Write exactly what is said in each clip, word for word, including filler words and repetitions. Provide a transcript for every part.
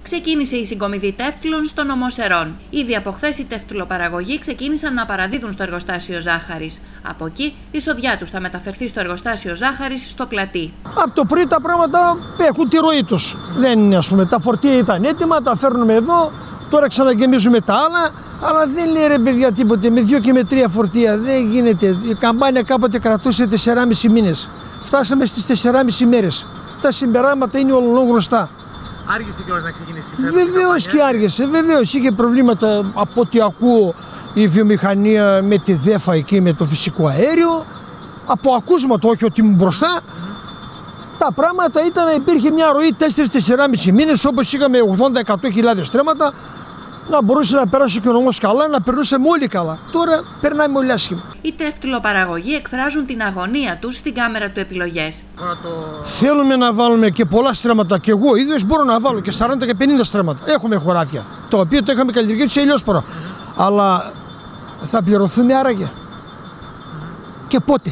Ξεκίνησε η συγκομιδή τεύτλων στο νομό Σερών. Ήδη από χθες οι τεύτλοπαραγωγοί ξεκίνησαν να παραδίδουν στο εργοστάσιο ζάχαρης. Από εκεί η σοδιά τους θα μεταφερθεί στο εργοστάσιο ζάχαρης στο Πλατή. Από το πρωί τα πράγματα έχουν τη ροή τους. Δεν είναι, ας πούμε, τα φορτία ήταν έτοιμα, τα φέρνουμε εδώ, τώρα ξαναγεμίζουμε τα άλλα. Αλλά δεν λέει ρε παιδιά τίποτε, με δύο και με τρία φορτία δεν γίνεται. Η καμπάνια κάποτε κρατούσε τεσσεράμισι μήνες. Φτάσαμε στις τεσσεράμισι μέρες. Τα συμπεράματα είναι ολονόγνωστα. Άργησε κιόλας να ξεκινήσει. Βεβαίως και άργησε, βεβαίως. Είχε προβλήματα από ό,τι ακούω η βιομηχανία με τη ΔΕΦΑ εκεί με το φυσικό αέριο. Από ακούσματα, όχι ότι ήμουν μπροστά. Mm-hmm. Τα πράγματα ήταν, υπήρχε μια ροή τέσσερα με τεσσεράμισι μήνες, όπως είχαμε ογδόντα με εκατό χιλιάδες στρέμματα. Να μπορούσε να περάσει και ο νομός καλά, να περνούσαμε όλοι καλά. Τώρα περνάμε όλοι άσχημα. Οι τεύτλοπαραγωγοί εκφράζουν την αγωνία τους στην κάμερα του Επιλογές. Το... Θέλουμε να βάλουμε και πολλά στρέμματα. Και εγώ ίδιος μπορώ να βάλω και σαράντα και πενήντα στρέμματα. Έχουμε χωράφια. Το οποίο το είχαμε καλλιεργήσει σε ηλιόσπορα. Mm-hmm. Αλλά θα πληρωθούμε άραγε. Mm-hmm. Και πότε.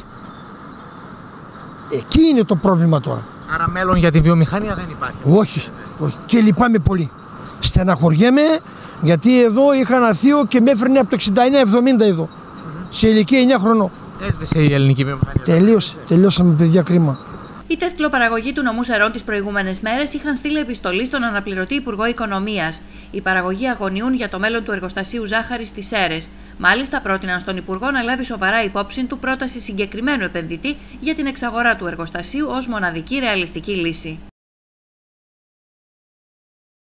Εκεί είναι το πρόβλημα τώρα. Άρα μέλλον για τη βιομηχανία δεν υπάρχει. Όχι, όχι. Και λυπάμαι πολύ. Στεναχωριέμαι. Γιατί εδώ είχα ένα θείο και με έφερνε από το εξήντα εννέα εβδομήντα εδώ. Mm-hmm. Σε ηλικία εννέα χρονών. Έσβησε η ελληνική βιομηχανία. Τελείωσε. Τελειώσαμε, παιδιά, κρίμα. Οι τεύτλοπαραγωγοί του νομού Σερών τις προηγούμενες μέρες είχαν στείλει επιστολή στον αναπληρωτή Υπουργό Οικονομίας. Οι παραγωγοί αγωνιούν για το μέλλον του εργοστασίου ζάχαρης στις Σέρρες. Μάλιστα, πρότειναν στον Υπουργό να λάβει σοβαρά υπόψη του πρόταση συγκεκριμένου επενδυτή για την εξαγορά του εργοστασίου ως μοναδική ρεαλιστική λύση.